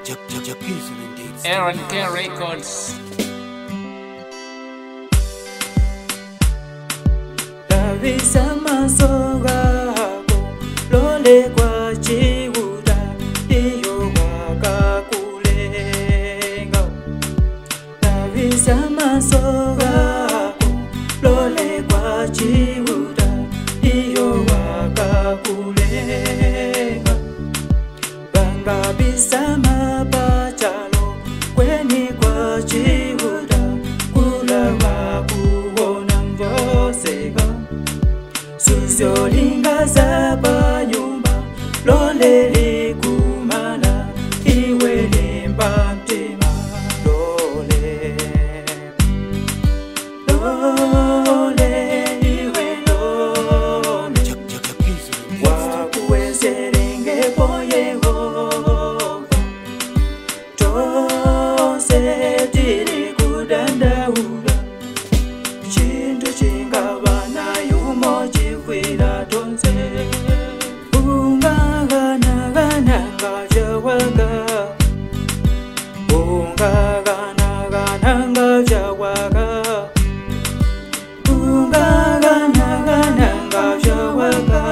Aaron K Records. Davisama soga lole kwa chiuda iyo wakakulenga. Davisama soga lole kwa chiuda iyo wakakulenga. Banga bisama bachalo kweni kwa chiuda kula wakuona mvosega. Suzolinga zaba nyumba lole kumala iwe lemba mtima lole iwe lole wakuweserenge poyego tose tiri kudandaula chintu chingabana yumoji kwira tonze ungagana ngajawaga ungagana ngajawaga ungagana ngajawaga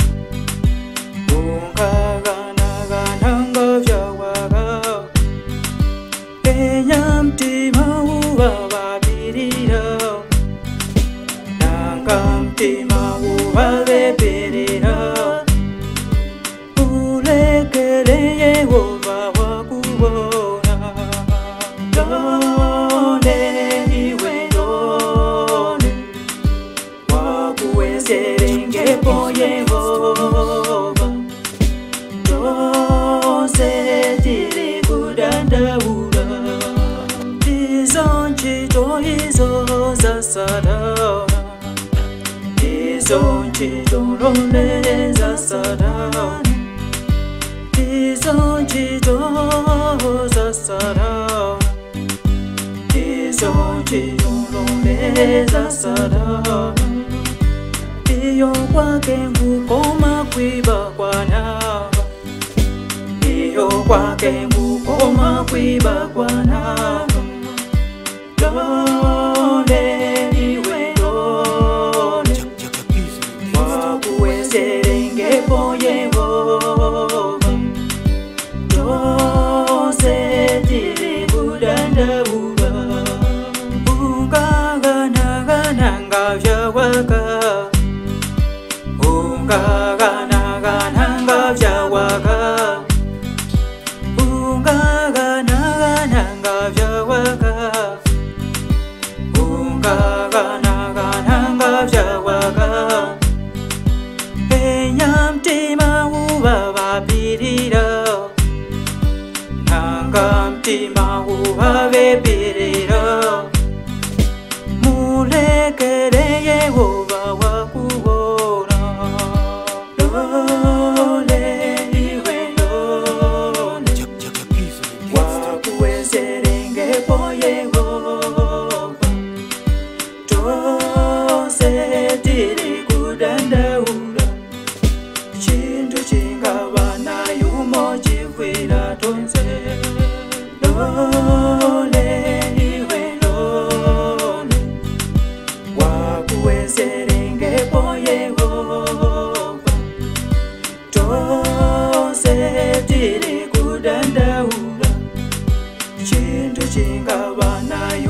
ungagana ngajawaga enyamtima ubababirira nangamtima ubabebirira ulekele Yehova wakubona lole iwe lole wakuweserengepo Yehova tose tiri kudandaula izo nchito izo za Satana izo nchito lole za Satana izo nchito za Satana izo nchito lole za Satana iyo kwake ngukoma kwiba kwanaba iyo kwake ngukoma kwiba kwanaba lole iwe lole wakuweserengepo Yehova tose tiri kudandaula ungagana ngajawaga ungagana ngajawaga ungagana ngajawaga ungagana ngajawaga enyamtima ubababirira nangamtima ubabebirira mulekele Yehova wakubona lole iwe lole wakuweserengepo Yehova tose tiri kudandaula chintu chingabana yumoji kwira tonze lole iwe lole wakuweserengepo Yehova tose tiri kudandaula chintu chingabana